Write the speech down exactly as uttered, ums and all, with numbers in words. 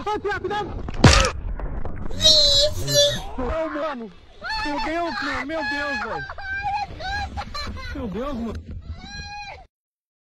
Cuidado, cuidado! Vixe! Oh, mano! Meu Deus, mano! Meu Deus, velho! Meu Deus, mano!